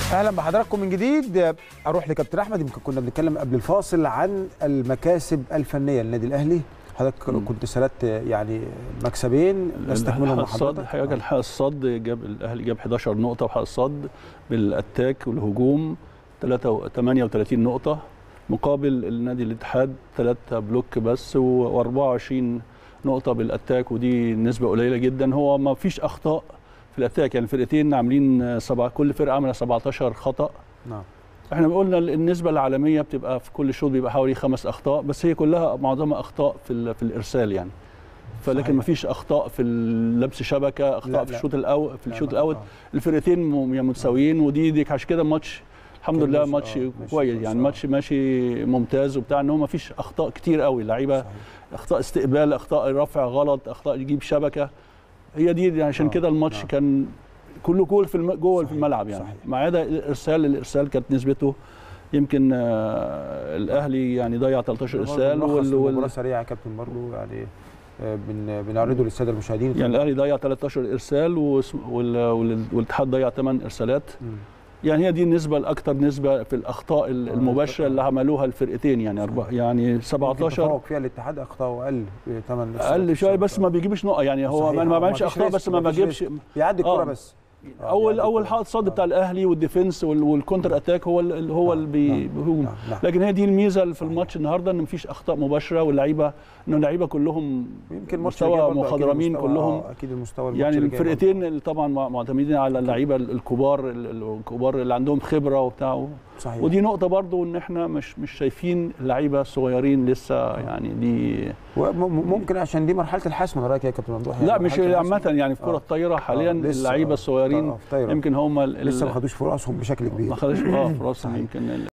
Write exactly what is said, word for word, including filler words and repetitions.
اهلا بحضراتكم من جديد. اروح لكابتن احمد. يمكن كنا بنتكلم قبل الفاصل عن المكاسب الفنيه للنادي الاهلي. حضرتك م. كنت سردت يعني مكسبين نستكملهم مع حضرتك. حضرتك الحق الصد جاب الاهلي جاب حداشر نقطه، وحق الصد بالاتاك والهجوم ثمانية وثلاثين نقطه، مقابل النادي الاتحاد ثلاثة بلوك بس وأربعة وعشرين نقطه بالاتاك، ودي نسبه قليله جدا. هو ما فيش اخطاء في الاتاك، يعني الفرقتين عاملين سبعة، كل فرقه عامله سبعتاشر خطا. نعم. احنا قلنا النسبه العالميه بتبقى في كل شوط بيبقى حوالي خمس اخطاء، بس هي كلها معظمها اخطاء في في الارسال يعني. فلكن ما فيش اخطاء في لبس شبكه، اخطاء لا في الشوط الاول في الشوط الاول. الفرقتين متساويين، ودي دي عشان كده الماتش الحمد لله ماتش كويس يعني، ماتش ماشي ممتاز وبتاع، ان هو ما فيش اخطاء كتير قوي. اللعيبه اخطاء استقبال، اخطاء رفع غلط، اخطاء يجيب شبكه، هي دي عشان آه. كده الماتش آه. كان كله جول في جوه في الملعب يعني. ما عدا الارسال، الارسال كانت نسبته يمكن آه الاهلي يعني ضيع ثلاثتاشر ارسال. والمباراه سريعه يا كابتن برضه يعني آه بن بنعرضه للساده المشاهدين. يعني الاهلي ضيع ثلاثتاشر ارسال والاتحاد ضيع ثمانية ارسالات. م. يعني هي دي النسبه الاكثر نسبه في الاخطاء المباشره اللي عملوها الفرقتين يعني أربعة يعني سبعتاشر. تفوق فيها الاتحاد، اخطاء اقل ثمانية اقل شويه بس ما بيجيبش نقطه يعني. هو ما بيعملش اخطاء بس ما بيجيبش، بيعدي الكره. آه. بس اول اول حائط صد بتاع الاهلي والديفنس والكونتر اتاك هو اللي هو اللي بيهوم. لكن هي دي الميزه في الماتش النهارده، ان مفيش اخطاء مباشره، واللعيبه ان اللعيبه كلهم يمكن مستوى مخضرمين كلهم. اكيد المستوى يعني الفرقتين طبعا معتمدين على اللعيبه الكبار الكبار اللي عندهم خبره وبتاع. صحيح. ودي نقطه برضو ان احنا مش مش شايفين اللعيبه الصغيرين لسه يعني. دي ممكن عشان دي مرحله الحسم. انا رايك يا كابتن ممدوح؟ لا مش عامه يعني في كره الطايره حاليا اللعيبه الصغيرين يمكن هم لسه ما خدوش فرصهم بشكل كبير. ما خدوش اه فرصهم يمكن